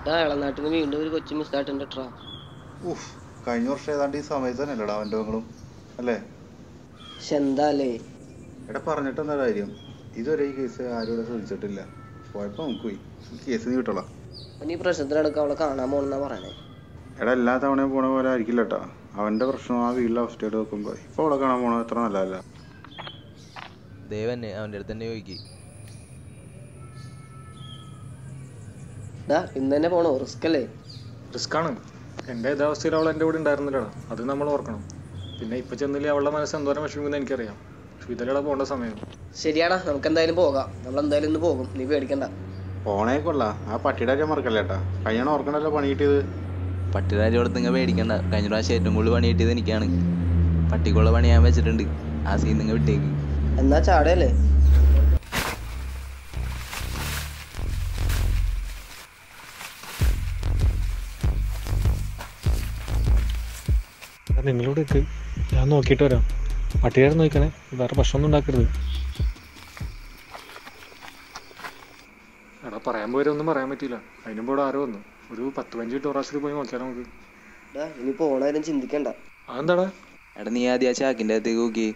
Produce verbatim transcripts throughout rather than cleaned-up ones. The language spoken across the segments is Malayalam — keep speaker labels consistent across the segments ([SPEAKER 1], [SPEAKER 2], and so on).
[SPEAKER 1] ഇളനാട്ടിൽ നിന്ന് വീണ്ടും ഒരു കൊച്ചു മിസ്സായിട്ടുണ്ട് ട്രാ.
[SPEAKER 2] ഉഫ്, കഴിഞ്ഞ വർഷം ഏതാണ്ട് ഈ സമയത്ത് തന്നെ അല്ലടാ അവൻ്റെ മകളും അല്ലേ?
[SPEAKER 1] പക്ഷെ എന്താല്ലേ
[SPEAKER 2] എടാ പറഞ്ഞിട്ട് എന്താ കാര്യം? ഇതുവരെ ഈ കേസ് ആരും ഇവിടെ ശ്രദ്ധിച്ചിട്ടില്ല. പോയപ്പോൾ നമുക്ക് പോയി ഈ കേസ് നീ കിട്ടോളാം.
[SPEAKER 1] അവൻ ഈ പ്രശ്നത്തിനടുക്ക അവളെ കാണാൻ പോകണമെന്നാ പറയണേ.
[SPEAKER 2] എടാ എല്ലാ തവണയും പോണ പോലെ ആയിരിക്കില്ല കേട്ടാ. അവൻ്റെ പ്രശ്നം ആ വീട്ടിലെ അവസ്ഥയായിട്ട് നോക്കുമ്പോൾ ഇപ്പോൾ അവളെ കാണാൻ പോകണത് അത്ര നല്ലതല്ല.
[SPEAKER 3] ദേവന്നെ അവൻ്റെ അടുത്ത് തന്നെ ചോദിക്കും.
[SPEAKER 1] ഇന്ന് തന്നെ പോണോ? റിസ്ക് അല്ലേ?
[SPEAKER 4] റിസ്ക് ആണ്. എൻ്റെ യഥാവസ്ഥയിൽ അവൾ എൻ്റെ കൂടെ ഉണ്ടായിരുന്നില്ലടാ, അത് നമ്മൾ ഓർക്കണം. പിന്നെ ഇപ്പം ചെന്നില്ലേ അവളുടെ മനസ്സ് എന്തോരം വിഷമിക്കുമെന്ന് എനിക്കറിയാം. പക്ഷെ ഇതിലൂടെ പോകേണ്ട സമയം.
[SPEAKER 1] ശരിയാടാ, നമുക്ക് എന്തായാലും പോകാം. നമ്മൾ എന്തായാലും ഇന്ന് പോകും, നീ പേടിക്കണ്ട.
[SPEAKER 2] പോണേക്കൊള്ള ആ പട്ടിയുടെ കാര്യം മറക്കല്ലേ ഏട്ടാ. കഴിഞ്ഞാണ് ഓർക്കണ്ടല്ലോ പണി കിട്ടിയത്.
[SPEAKER 3] പട്ടിയുടെ കാര്യം കൊടുത്ത് നിങ്ങൾ പേടിക്കണ്ട. കഴിഞ്ഞ പ്രാവശ്യം ഏറ്റവും കൂടുതൽ പണി കിട്ടിയത് എനിക്കാണ്. പട്ടിക്കുള്ള പണി ഞാൻ വെച്ചിട്ടുണ്ട്. ആ സീൻ നിങ്ങൾ വിട്ടേക്ക്.
[SPEAKER 1] എന്നാ ചാടല്ലേ?
[SPEAKER 4] നിങ്ങളോട് ഞാൻ നോക്കിയിട്ട് വരാം. പട്ടികാരെ നോക്കണേ, വേറെ പ്രശ്നമൊന്നും ഉണ്ടാക്കരുത്. എടാ പറയാൻ പോയാലും ഒന്നും പറയാൻ പറ്റില്ല. അതിനുമ്പോ ആരോ വന്നു. ഒരു പത്ത് പതിനഞ്ച് ടൂറാസിൽ പോയി നോക്കിയാൽ നമുക്ക്.
[SPEAKER 1] ഇനി പോണാരും ചിന്തിക്കണ്ട.
[SPEAKER 4] അതെന്താടാ?
[SPEAKER 3] എടാ നീ ആദ്യം ആ ചാക്കിൻ്റെ അകത്തേക്ക് നോക്കിയേ.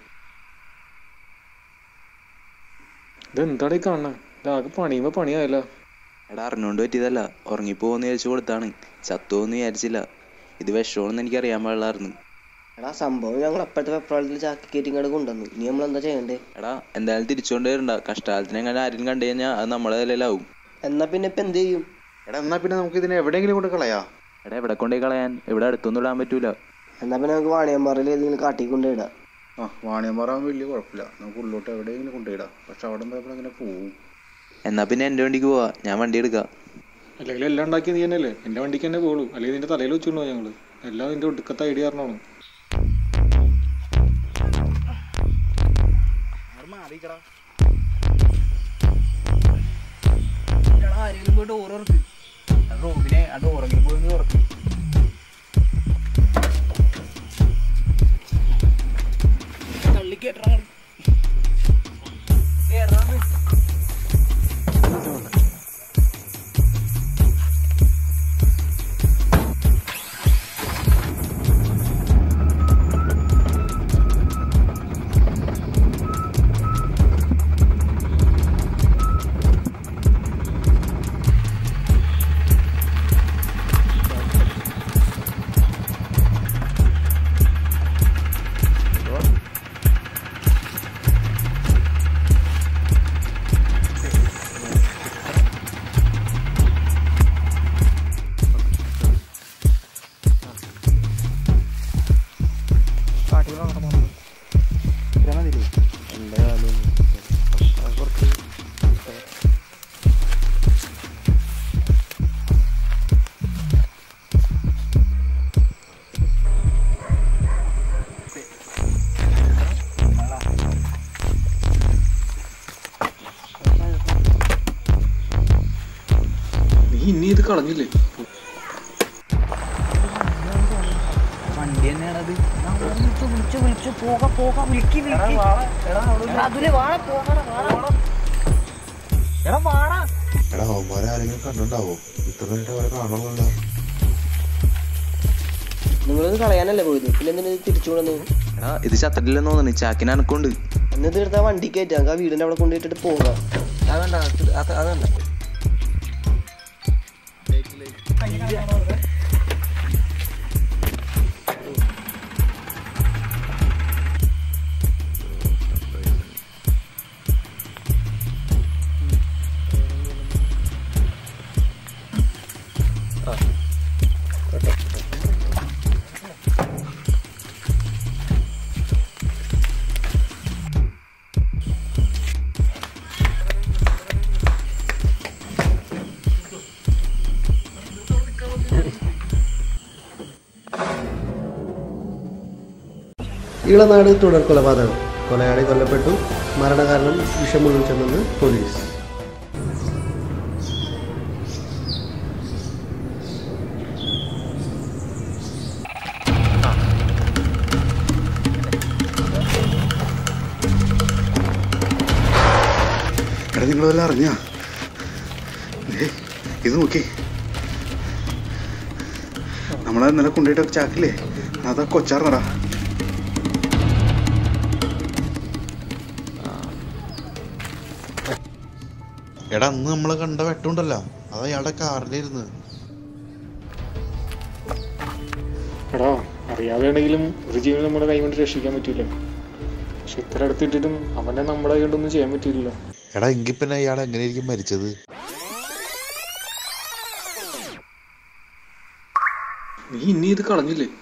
[SPEAKER 4] ഇതെന്താടാ ഈ കാണണേ? ഇതാകെ പണിയുമ്പോ പണിയായല്ല.
[SPEAKER 3] എടാ അറിഞ്ഞോണ്ട് പറ്റിയതല്ല, ഉറങ്ങിപ്പോന്ന് വിചാരിച്ചു കൊടുത്താണ്. ചത്തുവോന്ന് വിചാരിച്ചില്ല. ഇത് വിഷമാണെന്ന് എനിക്ക് അറിയാൻ പാടില്ലായിരുന്നു.
[SPEAKER 1] എടാ സംഭവം ഞങ്ങൾ അപ്പോഴത്തെ വെപ്രാളത്തിൽ ചാക്കി കയറ്റിങ്ങോട്ട് കൊണ്ടുവന്നു. ഇനി നമ്മൾ എന്താ ചെയ്യണ്ടേ?
[SPEAKER 3] എടാ എന്തായാലും തിരിച്ചുകൊണ്ട് വരണ്ട. കഷ്ടാലത്തിന് എങ്ങനെ ആരും കണ്ടു കഴിഞ്ഞാൽ അത് നമ്മളെ നിലയിലാവും.
[SPEAKER 1] എന്നാ പിന്നെ ഇപ്പൊ എന്ത് ചെയ്യും?
[SPEAKER 2] എടാ എന്നാ പിന്നെ നമുക്ക് ഇതിനെ എവിടെയെങ്കിലും കൊണ്ട് കളയാ.
[SPEAKER 3] എടാ എവിടെ കൊണ്ടേ കളയാൻ? ഇവിടെ അടുത്തൊന്നും ഇടാൻ പറ്റൂല.
[SPEAKER 1] എന്നാ പിന്നെ നമുക്ക് വാണിയമ്പാറയിൽ ഏതെങ്കിലും കാട്ടി കൊണ്ടുപോയിടാം.
[SPEAKER 2] ആ വാണിയമ്പാറാകുമ്പോൾ വലിയ കുഴപ്പമില്ല. നമുക്ക് ഉള്ളോട്ട് എവിടെയെങ്കിലും കൊണ്ടുപോയിടാം. പക്ഷെ അവിടെ നമ്മൾ അങ്ങനെ പോവും.
[SPEAKER 3] എന്നാ പിന്നെ എൻ്റെ വണ്ടിക്ക് പോവാ, ഞാൻ വണ്ടി എടുക്കാം.
[SPEAKER 4] അല്ലെങ്കിൽ എല്ലാം ഉണ്ടാക്കി നീ തന്നെയല്ലേ? എൻ്റെ വണ്ടിക്ക് തന്നെ പോകുള്ളൂ. അല്ലെങ്കിൽ നിന്റെ തലയിൽ വെച്ചിട്ടുണ്ടോ ഞങ്ങള്? എല്ലാം നിന്റെ ഒടുക്കത്തെ ഐഡിയ കാരണമാണ്. ഇനി ഇത് കളഞ്ഞില്ലേ?
[SPEAKER 3] വണ്ടി തന്നെയാണത്.
[SPEAKER 2] എടാ അവന്മാരെ ആരെങ്കിലും കണ്ടുണ്ടാവോ? ഇത്ര നേരിട്ട് അവരെ കാണണമല്ലോ.
[SPEAKER 1] നിങ്ങളത് കളയാനല്ലേ പോയത്? പിന്നെ എന്തിനാ തിരിച്ചു കൊണ്ടു?
[SPEAKER 3] എടാ ഇത് ചത്തട്ടില്ലെന്ന് തോന്നുന്നു. ചാക്കിന് അനക്കൊണ്ട്.
[SPEAKER 1] എന്നിട്ട് എടുത്താൽ വണ്ടി കയറ്റാം. നമുക്ക് ആ വീടിന്റെ അവിടെ കൊണ്ടുപോയിട്ടിട്ട് പോകാം.
[SPEAKER 3] അതല്ല അതല്ല
[SPEAKER 5] ഇളനാട് തുടർ കൊലപാതകം. കൊലയാളി കൊല്ലപ്പെട്ടു. മരണകാരണം വിഷമുള്ളിൽ ചെന്നെന്ന് പോലീസ്.
[SPEAKER 2] എടാ നിങ്ങളെല്ലാം അറിഞ്ഞാ? ഇത് നോക്കി. നമ്മളെ ഇന്നലെ കൊണ്ടുപോയിട്ട് ചാക്കില്ലേ അതാ കൊച്ചാർന്നടാ.
[SPEAKER 6] എടാ അന്ന് നമ്മളെ കണ്ട വെട്ടുണ്ടല്ലോ, അത് അയാളുടെ കാറിലിരുന്ന്.
[SPEAKER 4] എടാ അറിയാതെയാണെങ്കിലും ഒരു ജീവൻ നമ്മുടെ കൈ കൊണ്ട് രക്ഷിക്കാൻ പറ്റൂല. പക്ഷെ ഇത്ര അടുത്തിട്ടിട്ടും അവനെ നമ്മുടെ കൈ കൊണ്ടൊന്നും ചെയ്യാൻ പറ്റില്ലല്ലോ.
[SPEAKER 6] എടാ എങ്കിൽ പിന്നെ അയാൾ എങ്ങനെയായിരിക്കും മരിച്ചത്?
[SPEAKER 4] നീ ഇനി ഇത് കളഞ്ഞില്ലേ?